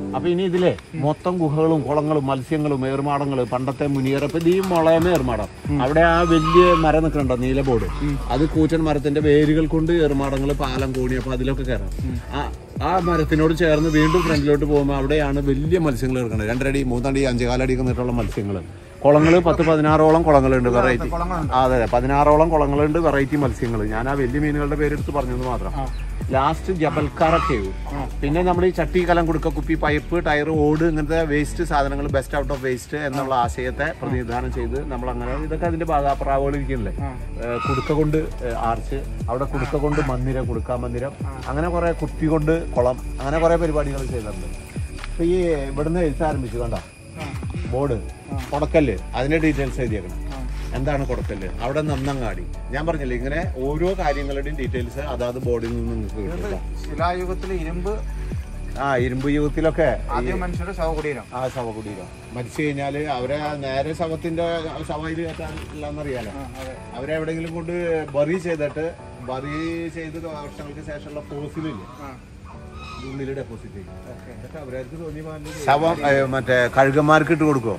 അപ്പൊ ഇനി ഇതിലെ മൊത്തം ഗുഹകളും കുളങ്ങളും മത്സ്യങ്ങളും ഏർമാടങ്ങള് പണ്ടത്തെ മുനിയറപ്പ് ഈ മുളയമ ഏർമാടം അവിടെ ആ വലിയ മരം നിൽക്കണ്ടോ നീല ബോർഡ് അത് കൂറ്റൻ മരത്തിന്റെ വേരുകൾ കൊണ്ട് ഏർമാടങ്ങള് പാലം കോണി അപ്പൊ അതിലൊക്കെ കയറാം ആ മരത്തിനോട് ചേർന്ന് വീണ്ടും ഫ്രണ്ടിലോട്ട് പോകുമ്പോൾ അവിടെയാണ് വലിയ മത്സ്യങ്ങൾ കിടക്കുന്നത് 2 അടി 3 അടി 5 അടി നീട്ടുള്ള മത്സ്യങ്ങൾ കുളങ്ങള് 10-16ഓളം കുളങ്ങളുണ്ട് വെറൈറ്റി അതെ 16ഓളം കുളങ്ങളുണ്ട് വെറൈറ്റി മത്സ്യങ്ങൾ ഞാൻ ആ വലിയ മീനുകളുടെ പേരെടുത്ത് പറഞ്ഞത് മാത്രം ലാസ്റ്റ് ജബൽക്കാറ കേവ് പിന്നെ നമ്മൾ ഈ ചട്ടി കലം കുടുക്ക കുപ്പി പൈപ്പ് ടയർ ഓട് ഇങ്ങനത്തെ വേസ്റ്റ് സാധനങ്ങൾ ബെസ്റ്റ് ഔട്ട് ഓഫ് വേസ്റ്റ് എന്നുള്ള ആശയത്തെ പ്രതിനിധാനം ചെയ്ത് നമ്മൾ അങ്ങനെ ഇതൊക്കെ അതിന്റെ ഭാഗാപ്രാവുകൾ ഇരിക്കുന്നില്ലേ കുടുക്ക കൊണ്ട് ആർച്ച് അവിടെ കുടുക്ക കൊണ്ട് മന്ദിരം കുടുക്കാ മന്ദിരം അങ്ങനെ കുറെ കുപ്പി കൊണ്ട് കുളം അങ്ങനെ കുറെ പരിപാടികൾ ചെയ്തിട്ടുണ്ട് അപ്പൊ ഈ ഇവിടുന്ന് എഴുത്ത് ആരംഭിച്ചു കണ്ട ബോർഡ് കൊടക്കല്ല് അതിന്റെ ഡീറ്റെയിൽസ് എഴുതിയേക്കണം എന്താണ് കൊടുക്കല് അവിടെ നന്നങ്ങാടി ഞാൻ പറഞ്ഞില്ലേ ഇങ്ങനെ ഓരോ കാര്യങ്ങളുടെയും ഡീറ്റെയിൽസ് അതാത് ബോർഡിൽ നിന്ന് നിങ്ങൾക്ക് കിട്ടും ശിലായുഗത്തിലെ ഇരുമ്പ് യുഗത്തിലൊക്കെ മനുഷ്യരുടെ ശവകുടീരം മരിച്ചു കഴിഞ്ഞാല് അവരെ നേരെ ശവത്തിന്റെ ശവയിൽ കയറ്റാനില്ലെന്നറിയാലോ അവരെവിടെങ്കിലും കൊണ്ട് ബറി ചെയ്തിട്ട് ബറി ചെയ്ത് വർഷങ്ങൾക്ക് ശേഷമുള്ള ഫോസിലില്ലേ ഉള്ളിൽ ഡെപ്പോസിറ്റ് ചെയ്യും അവർക്ക് തോന്നിയ ശവം മറ്റേ കഴുകന്മാർക്ക് ഇട്ട് കൊടുക്കുമോ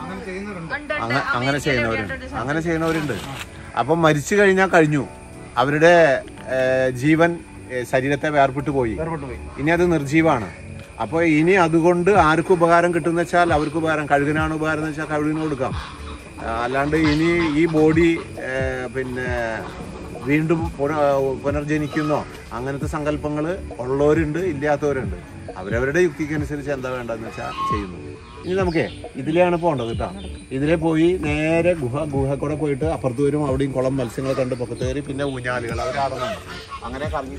അങ്ങനെ ചെയ്യുന്നവരുണ്ട് അപ്പം മരിച്ചു കഴിഞ്ഞാൽ കഴിഞ്ഞു അവരുടെ ജീവൻ ശരീരത്തെ വേർപെട്ടു പോയി ഇനി അത് നിർജീവാണ് അപ്പൊ ഇനി അതുകൊണ്ട് ആർക്കും ഉപകാരം കിട്ടുന്ന വെച്ചാൽ അവർക്ക് ഉപകാരം കഴുകിനാണ് ഉപകാരം എന്ന് വെച്ചാൽ കഴുകിന് കൊടുക്കാം അല്ലാണ്ട് ഇനി ഈ ബോഡി പിന്നെ വീണ്ടും പുനർജനിക്കുന്നോ അങ്ങനത്തെ സങ്കല്പങ്ങൾ ഉള്ളവരുണ്ട് ഇല്ലാത്തവരുണ്ട് അവരവരുടെ യുക്തിക്കനുസരിച്ച് എന്താ വേണ്ടതെന്ന് വെച്ചാൽ ചെയ്യുന്നു ഇനി നമുക്കേ ഇതിലെയാണ് പോകേണ്ടത് കേട്ടോ ഇതിലെ പോയി നേരെ ഗുഹ കൂടെ പോയിട്ട് അപ്പുറത്ത് വരും അവിടെയും കുളം മത്സ്യങ്ങളെ കണ്ട് പൊക്കത്ത് കയറി പിന്നെ ഊഞ്ഞാലുകൾ അവരാടുന്നുണ്ട് അങ്ങനെ കറങ്ങി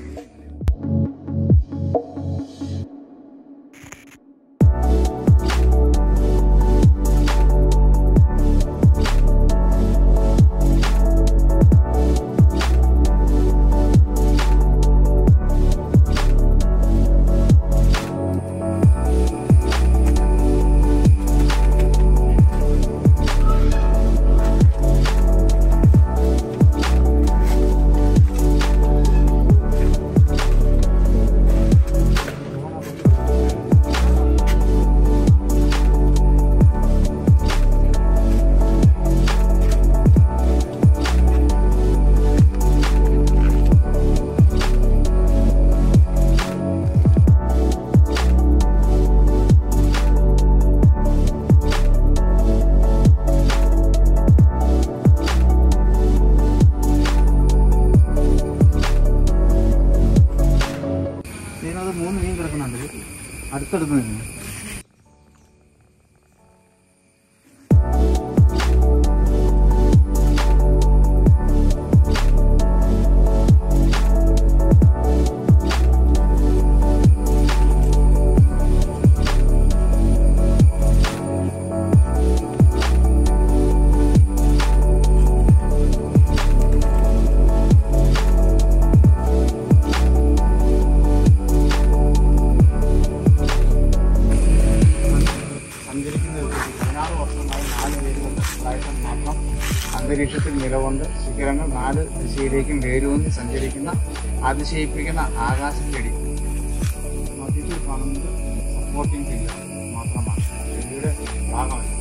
അടുത്തടുത്ത് നിന്ന് അന്തരീക്ഷത്തിൽ നിലകൊണ്ട് ശിഖരങ്ങൾ 4 ദിശയിലേക്കും വേരൂന്നി സഞ്ചരിക്കുന്ന അതിശയിപ്പിക്കുന്ന ആകാശം ചെടി മധ്യത്തിൽ കാണുന്നത് സപ്പോർട്ടിംഗ് പില്ലർ മാത്രമാണ് ചെടിയുടെ ഭാഗമല്ല